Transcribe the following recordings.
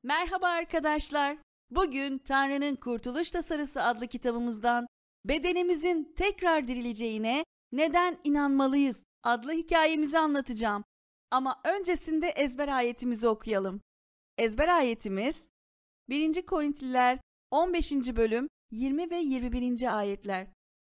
Merhaba arkadaşlar. Bugün Tanrı'nın Kurtuluş Tasarısı adlı kitabımızdan bedenimizin tekrar dirileceğine neden inanmalıyız adlı hikayemizi anlatacağım. Ama öncesinde ezber ayetimizi okuyalım. Ezber ayetimiz 1. Korintliler 15. bölüm 20 ve 21. ayetler.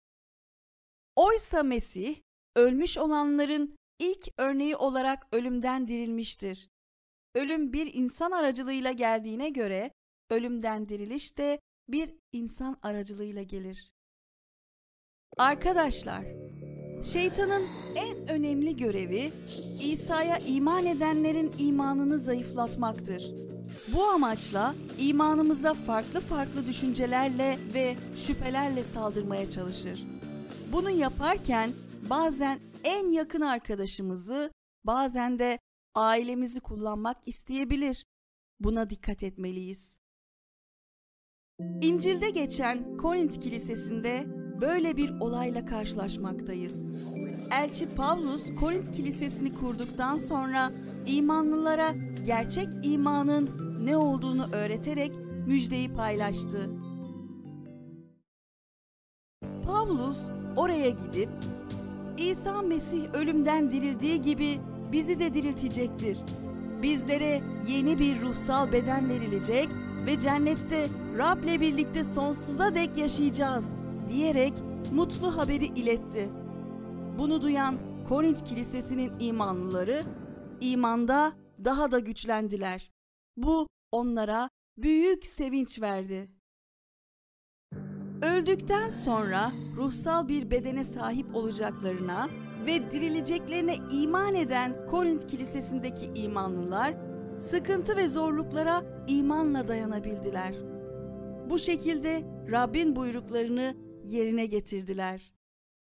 Oysa Mesih, ölmüş olanların ilk örneği olarak ölümden dirilmiştir. Ölüm bir insan aracılığıyla geldiğine göre, ölümden diriliş de bir insan aracılığıyla gelir. Arkadaşlar, şeytanın en önemli görevi, İsa'ya iman edenlerin imanını zayıflatmaktır. Bu amaçla imanımıza farklı düşüncelerle ve şüphelerle saldırmaya çalışır. Bunu yaparken bazen en yakın arkadaşımızı, bazen de ailemizi kullanmak isteyebilir. Buna dikkat etmeliyiz. İncil'de geçen Korint Kilisesi'nde böyle bir olayla karşılaşmaktayız. Elçi Pavlus, Korint Kilisesi'ni kurduktan sonra imanlılara gerçek imanın ne olduğunu öğreterek müjdeyi paylaştı. Pavlus oraya gidip, İsa Mesih ölümden dirildiği gibi bizi de diriltecektir. Bizlere yeni bir ruhsal beden verilecek ve cennette Rab'le birlikte sonsuza dek yaşayacağız diyerek mutlu haberi iletti. Bunu duyan Korint Kilisesi'nin imanlıları imanda daha da güçlendiler. Bu onlara büyük sevinç verdi. Öldükten sonra ruhsal bir bedene sahip olacaklarına ve dirileceklerine iman eden Korint Kilisesi'ndeki imanlılar, sıkıntı ve zorluklara imanla dayanabildiler. Bu şekilde Rabbin buyruklarını yerine getirdiler.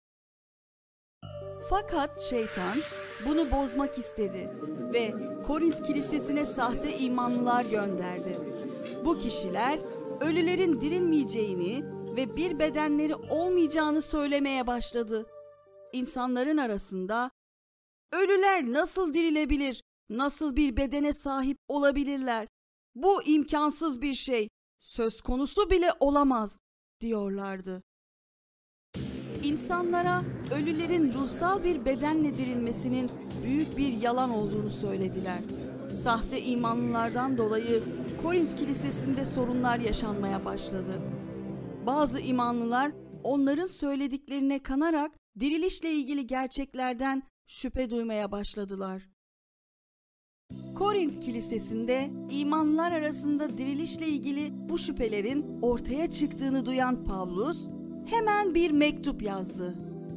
Fakat şeytan bunu bozmak istedi ve Korint Kilisesi'ne sahte imanlılar gönderdi. Bu kişiler ölülerin dirilmeyeceğini ve bir bedenleri olmayacağını söylemeye başladı. İnsanların arasında ölüler nasıl dirilebilir, nasıl bir bedene sahip olabilirler? Bu imkansız bir şey, söz konusu bile olamaz diyorlardı. İnsanlara ölülerin ruhsal bir bedenle dirilmesinin büyük bir yalan olduğunu söylediler. Sahte imanlılardan dolayı Korint Kilisesi'nde sorunlar yaşanmaya başladı. Bazı imanlılar onların söylediklerine kanarak dirilişle ilgili gerçeklerden şüphe duymaya başladılar. Korint Kilisesi'nde imanlılar arasında dirilişle ilgili bu şüphelerin ortaya çıktığını duyan Pavlus hemen bir mektup yazdı.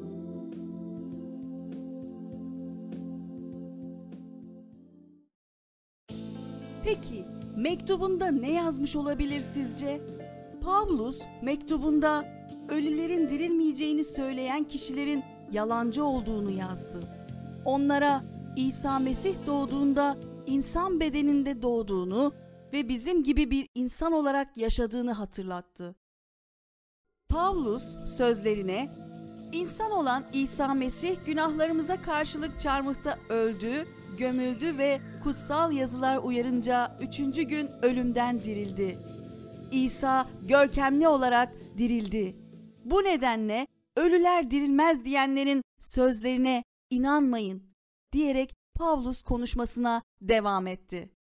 Peki, mektubunda ne yazmış olabilir sizce? Pavlus mektubunda ölülerin dirilmeyeceğini söyleyen kişilerin yalancı olduğunu yazdı. Onlara İsa Mesih doğduğunda insan bedeninde doğduğunu ve bizim gibi bir insan olarak yaşadığını hatırlattı. Pavlus sözlerine, insan olan İsa Mesih günahlarımıza karşılık çarmıhta öldü, gömüldü ve kutsal yazılar uyarınca 3. gün ölümden dirildi. İsa görkemli olarak dirildi. Bu nedenle ölüler dirilmez diyenlerin sözlerine inanmayın diyerek Pavlus konuşmasına devam etti.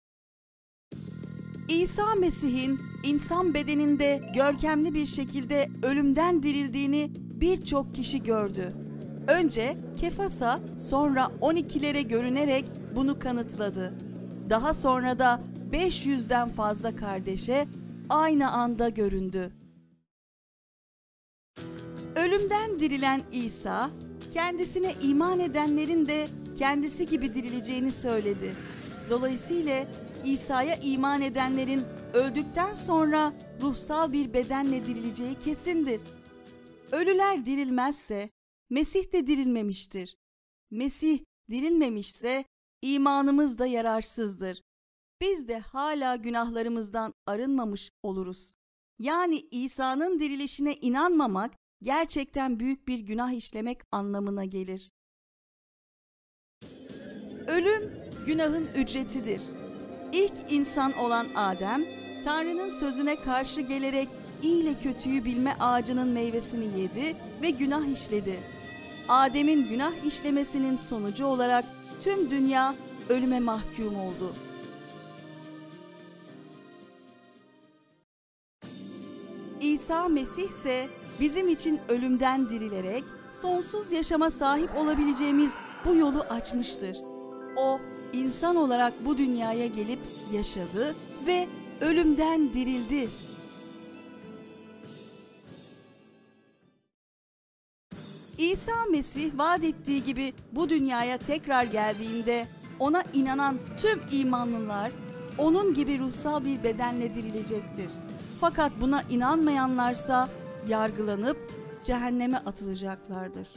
İsa Mesih'in insan bedeninde görkemli bir şekilde ölümden dirildiğini birçok kişi gördü. Önce Kefas'a, sonra 12'lere görünerek bunu kanıtladı. Daha sonra da 500'den fazla kardeşe aynı anda göründü. Ölümden dirilen İsa, kendisine iman edenlerin de kendisi gibi dirileceğini söyledi. Dolayısıyla İsa'ya iman edenlerin öldükten sonra ruhsal bir bedenle dirileceği kesindir. Ölüler dirilmezse Mesih de dirilmemiştir. Mesih dirilmemişse imanımız da yararsızdır. Biz de hala günahlarımızdan arınmamış oluruz. Yani İsa'nın dirilişine inanmamak gerçekten büyük bir günah işlemek anlamına gelir. Ölüm günahın ücretidir. İlk insan olan Adem, Tanrı'nın sözüne karşı gelerek iyi ile kötüyü bilme ağacının meyvesini yedi ve günah işledi. Adem'in günah işlemesinin sonucu olarak tüm dünya ölüme mahkum oldu. İsa Mesih ise bizim için ölümden dirilerek sonsuz yaşama sahip olabileceğimiz bu yolu açmıştır. O, insan olarak bu dünyaya gelip yaşadı ve ölümden dirildi. İsa Mesih vaat ettiği gibi bu dünyaya tekrar geldiğinde ona inanan tüm imanlılar onun gibi ruhsal bir bedenle dirilecektir. Fakat buna inanmayanlarsa yargılanıp cehenneme atılacaklardır.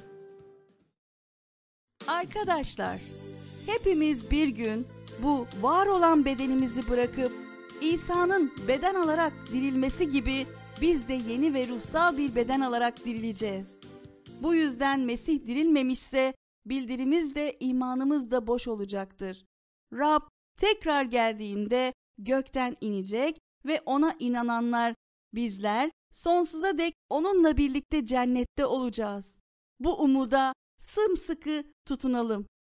Arkadaşlar, hepimiz bir gün bu var olan bedenimizi bırakıp İsa'nın beden alarak dirilmesi gibi biz de yeni ve ruhsal bir beden alarak dirileceğiz. Bu yüzden Mesih dirilmemişse bildirimiz de imanımız da boş olacaktır. Rab tekrar geldiğinde gökten inecek ve ona inananlar, bizler sonsuza dek onunla birlikte cennette olacağız. Bu umuda sımsıkı tutunalım.